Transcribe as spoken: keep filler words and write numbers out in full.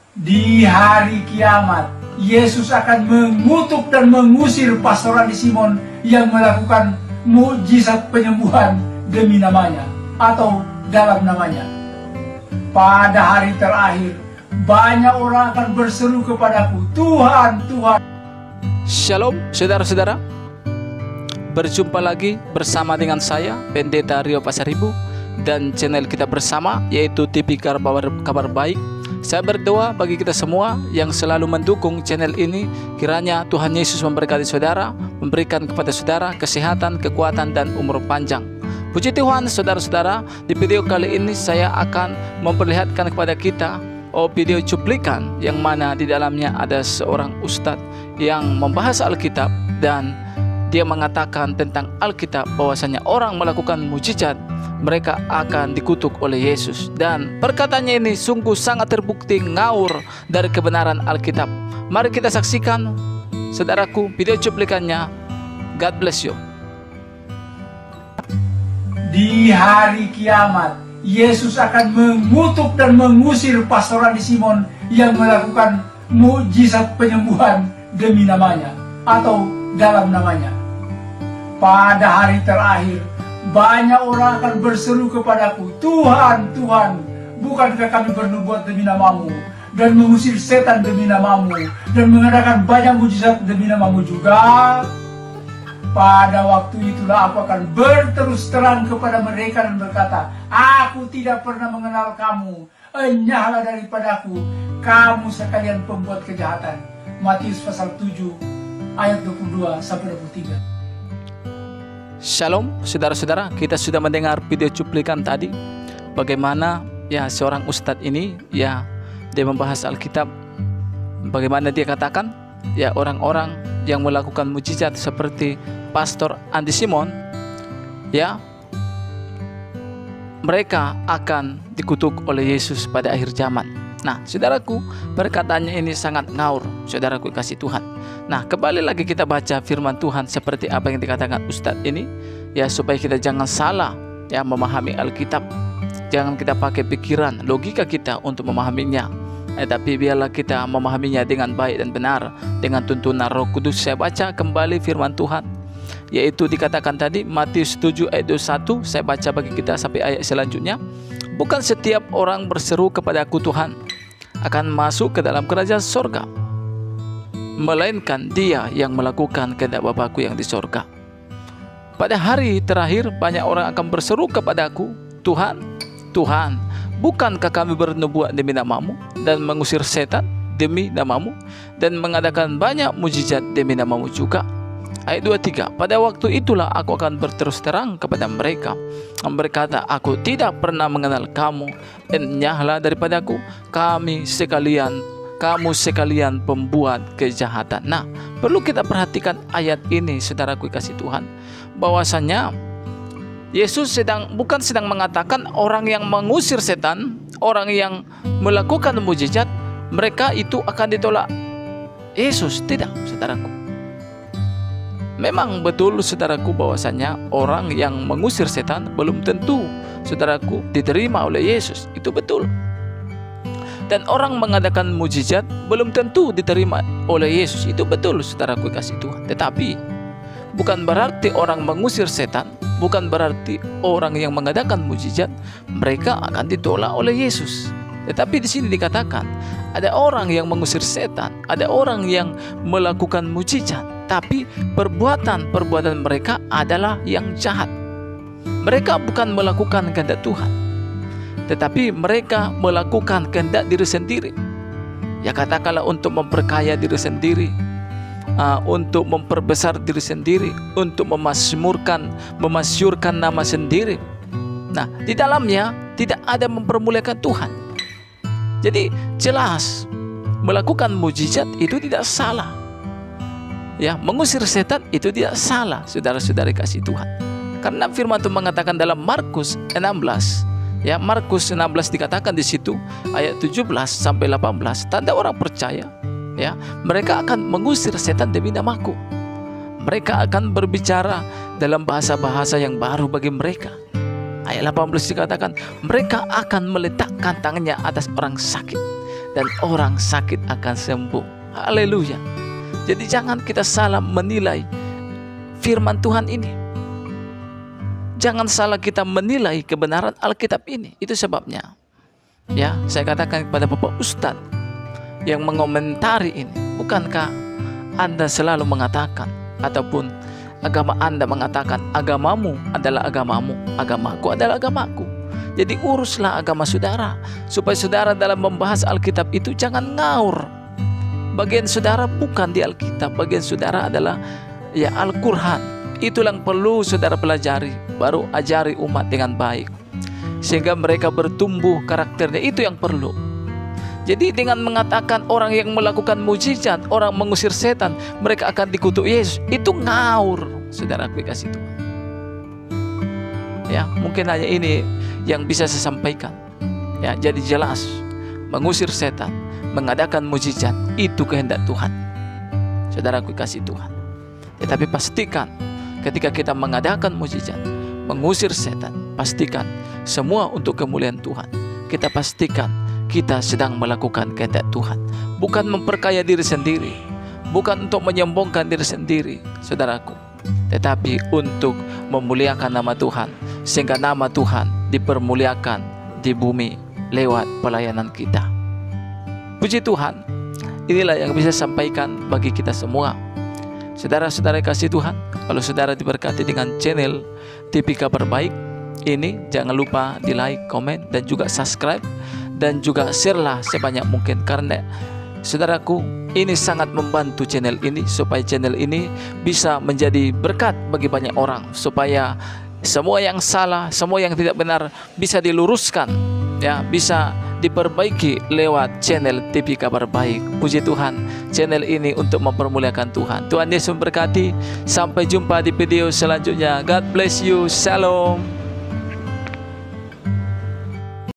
Di hari kiamat, Yesus akan mengutuk dan mengusir pastor Andi Simon yang melakukan mukjizat penyembuhan demi namanya atau dalam namanya. Pada hari terakhir, banyak orang akan berseru kepadaku, Tuhan, Tuhan. Shalom saudara-saudara, berjumpa lagi bersama dengan saya Pendeta Rio Pasaribu dan channel kita bersama yaitu T V Kabar, Kabar Baik. Saya berdoa bagi kita semua yang selalu mendukung channel ini, kiranya Tuhan Yesus memberkati saudara, memberikan kepada saudara kesehatan, kekuatan, dan umur panjang. Puji Tuhan saudara-saudara, di video kali ini saya akan memperlihatkan kepada kita oh, video cuplikan yang mana di dalamnya ada seorang ustadz yang membahas Alkitab dan dia mengatakan tentang Alkitab bahwasanya orang melakukan mujizat mereka akan dikutuk oleh Yesus, dan perkataannya ini sungguh sangat terbukti ngaur dari kebenaran Alkitab. Mari kita saksikan saudaraku video cuplikannya. God bless you. Di hari kiamat, Yesus akan mengutuk dan mengusir pastor Andi Simon yang melakukan mukjizat penyembuhan demi namanya atau dalam namanya. Pada hari terakhir, banyak orang akan berseru kepadaku, Tuhan, Tuhan, bukankah kami bernubuat demi namamu dan mengusir setan demi namamu dan mengadakan banyak mujizat demi namamu juga? Pada waktu itulah aku akan berterus terang kepada mereka dan berkata, aku tidak pernah mengenal kamu, enyahlah daripadaku, kamu sekalian pembuat kejahatan. Matius pasal tujuh ayat dua puluh dua sampai dua puluh tiga. Shalom saudara-saudara, kita sudah mendengar video cuplikan tadi bagaimana ya seorang ustadz ini ya dia membahas Alkitab. Bagaimana dia katakan ya orang-orang yang melakukan mujizat seperti pastor Andi Simon ya mereka akan dikutuk oleh Yesus pada akhir zaman. Nah saudaraku, perkataannya ini sangat ngaur saudaraku kasih Tuhan. Nah kembali lagi kita baca firman Tuhan seperti apa yang dikatakan ustadz ini ya, supaya kita jangan salah ya memahami Alkitab. Jangan kita pakai pikiran, logika kita untuk memahaminya, eh, tapi biarlah kita memahaminya dengan baik dan benar dengan tuntunan Roh Kudus. Saya baca kembali firman Tuhan, yaitu dikatakan tadi Matius tujuh ayat dua puluh satu. Saya baca bagi kita sampai ayat selanjutnya. Bukan setiap orang berseru kepadaku Tuhan akan masuk ke dalam kerajaan sorga, melainkan dia yang melakukan kehendak Bapa-Ku yang di sorga. Pada hari terakhir banyak orang akan berseru kepadaku, Tuhan, Tuhan, bukankah kami bernubuat demi namamu dan mengusir setan demi namamu dan mengadakan banyak mujizat demi namamu juga? Ayat dua puluh tiga, pada waktu itulah aku akan berterus terang kepada mereka, berkata, aku tidak pernah mengenal kamu, enyahlah daripadaku, kami sekalian kamu sekalian pembuat kejahatan. Nah, perlu kita perhatikan ayat ini saudaraku kasih Tuhan, bahwasanya Yesus sedang bukan sedang mengatakan orang yang mengusir setan, orang yang melakukan mujizat, mereka itu akan ditolak Yesus. Tidak saudaraku. Memang betul saudaraku bahwasanya orang yang mengusir setan belum tentu saudaraku diterima oleh Yesus. Itu betul. Dan orang mengadakan mujizat belum tentu diterima oleh Yesus. Itu betul saudaraku kasih Tuhan. Tetapi bukan berarti orang mengusir setan, bukan berarti orang yang mengadakan mujizat mereka akan ditolak oleh Yesus. Tetapi di sini dikatakan ada orang yang mengusir setan, ada orang yang melakukan mujizat, tapi perbuatan-perbuatan mereka adalah yang jahat. Mereka bukan melakukan kehendak Tuhan, tetapi mereka melakukan kehendak diri sendiri. Ya katakanlah untuk memperkaya diri sendiri, uh, untuk memperbesar diri sendiri, untuk memasmurkan, memasyurkan nama sendiri. Nah, di dalamnya tidak ada mempermuliakan Tuhan. Jadi jelas melakukan mujizat itu tidak salah. Ya, mengusir setan itu tidak salah, saudara-saudari kasih Tuhan. Karena firman Tuhan mengatakan dalam Markus enam belas, ya Markus enam belas dikatakan di situ ayat tujuh belas sampai delapan belas, tanda orang percaya, ya mereka akan mengusir setan demi namaku. Mereka akan berbicara dalam bahasa-bahasa yang baru bagi mereka. Ayat delapan belas dikatakan mereka akan meletakkan tangannya atas orang sakit dan orang sakit akan sembuh. Haleluya. Jadi jangan kita salah menilai firman Tuhan ini. Jangan salah kita menilai kebenaran Alkitab ini. Itu sebabnya, ya, saya katakan kepada Bapak Ustadz yang mengomentari ini, bukankah Anda selalu mengatakan, ataupun agama Anda mengatakan, agamamu adalah agamamu, agamaku adalah agamaku. Jadi uruslah agama saudara, supaya saudara dalam membahas Alkitab itu jangan ngaur. Bagian saudara bukan di Alkitab, bagian saudara adalah ya Al-Quran. Itulah yang perlu saudara pelajari, baru ajari umat dengan baik, sehingga mereka bertumbuh karakternya. Itu yang perlu. Jadi dengan mengatakan orang yang melakukan mujizat, orang mengusir setan, mereka akan dikutuk Yesus, itu ngaur, saudara kasih Tuhan. Ya, mungkin hanya ini yang bisa saya sampaikan. Ya, jadi jelas, mengusir setan, mengadakan mujizat, itu kehendak Tuhan, saudaraku kasih Tuhan. Tetapi pastikan ketika kita mengadakan mujizat, mengusir setan, pastikan semua untuk kemuliaan Tuhan. Kita pastikan kita sedang melakukan kehendak Tuhan, bukan memperkaya diri sendiri, bukan untuk menyombongkan diri sendiri, saudaraku, tetapi untuk memuliakan nama Tuhan, sehingga nama Tuhan dipermuliakan di bumi lewat pelayanan kita. Puji Tuhan, inilah yang bisa sampaikan bagi kita semua. Saudara-saudara kasih Tuhan, kalau saudara diberkati dengan channel T V Kabar Baik ini, jangan lupa di like, komen, dan juga subscribe, dan juga share-lah sebanyak mungkin, karena saudaraku, ini sangat membantu channel ini, supaya channel ini bisa menjadi berkat bagi banyak orang, supaya semua yang salah, semua yang tidak benar bisa diluruskan, ya, bisa diperbaiki lewat channel T V Kabar Baik. Puji Tuhan, channel ini untuk mempermuliakan Tuhan. Tuhan Yesus memberkati. Sampai jumpa di video selanjutnya. God bless you. Shalom.